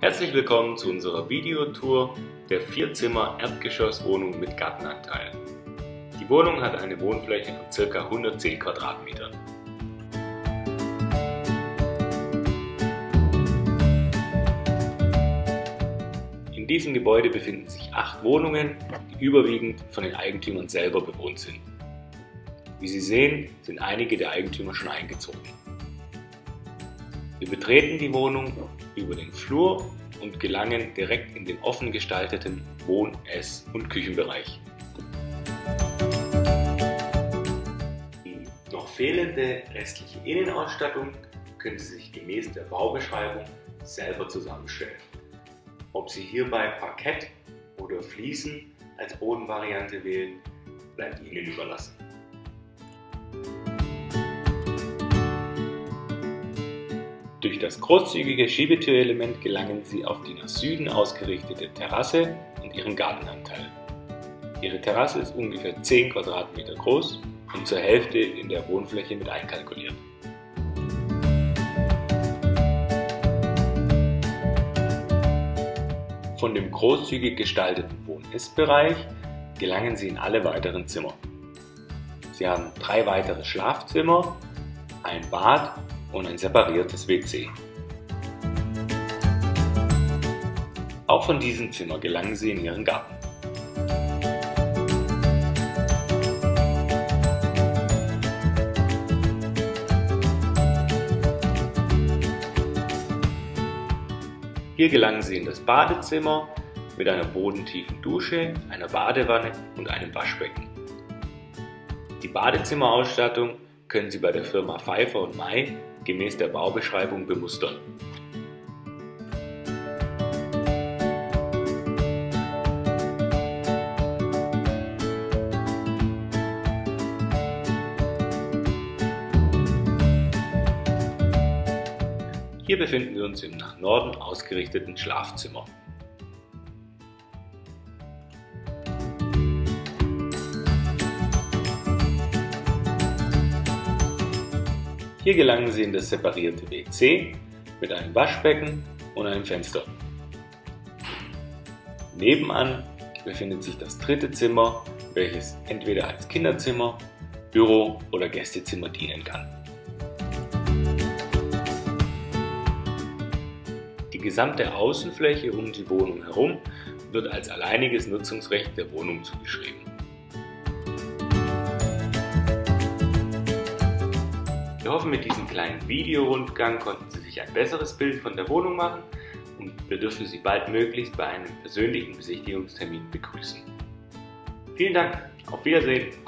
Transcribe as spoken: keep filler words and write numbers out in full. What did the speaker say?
Herzlich willkommen zu unserer Videotour der Vierzimmer-Erdgeschosswohnung mit Gartenanteil. Die Wohnung hat eine Wohnfläche von ca. hundertzehn Quadratmetern. In diesem Gebäude befinden sich acht Wohnungen, die überwiegend von den Eigentümern selber bewohnt sind. Wie Sie sehen, sind einige der Eigentümer schon eingezogen. Wir betreten die Wohnung über den Flur und gelangen direkt in den offen gestalteten Wohn-, Ess- und Küchenbereich. Die noch fehlende restliche Innenausstattung können Sie sich gemäß der Baubeschreibung selber zusammenstellen. Ob Sie hierbei Parkett oder Fliesen als Bodenvariante wählen, bleibt Ihnen überlassen. Durch das großzügige Schiebetürelement gelangen Sie auf die nach Süden ausgerichtete Terrasse und Ihren Gartenanteil. Ihre Terrasse ist ungefähr zehn Quadratmeter groß und zur Hälfte in der Wohnfläche mit einkalkuliert. Von dem großzügig gestalteten Wohn-Ess-Bereich gelangen Sie in alle weiteren Zimmer. Sie haben drei weitere Schlafzimmer, ein Bad und ein separiertes W C. Auch von diesem Zimmer gelangen Sie in Ihren Garten. Hier gelangen Sie in das Badezimmer mit einer bodentiefen Dusche, einer Badewanne und einem Waschbecken. Die Badezimmerausstattung können Sie bei der Firma Pfeiffer und May gemäß der Baubeschreibung bemustern. Hier befinden wir uns im nach Norden ausgerichteten Schlafzimmer. Hier gelangen Sie in das separierte W C mit einem Waschbecken und einem Fenster. Nebenan befindet sich das dritte Zimmer, welches entweder als Kinderzimmer, Büro oder Gästezimmer dienen kann. Die gesamte Außenfläche um die Wohnung herum wird als alleiniges Nutzungsrecht der Wohnung zugeschrieben. Wir hoffen, mit diesem kleinen Videorundgang konnten Sie sich ein besseres Bild von der Wohnung machen und wir dürfen Sie baldmöglichst bei einem persönlichen Besichtigungstermin begrüßen. Vielen Dank, auf Wiedersehen!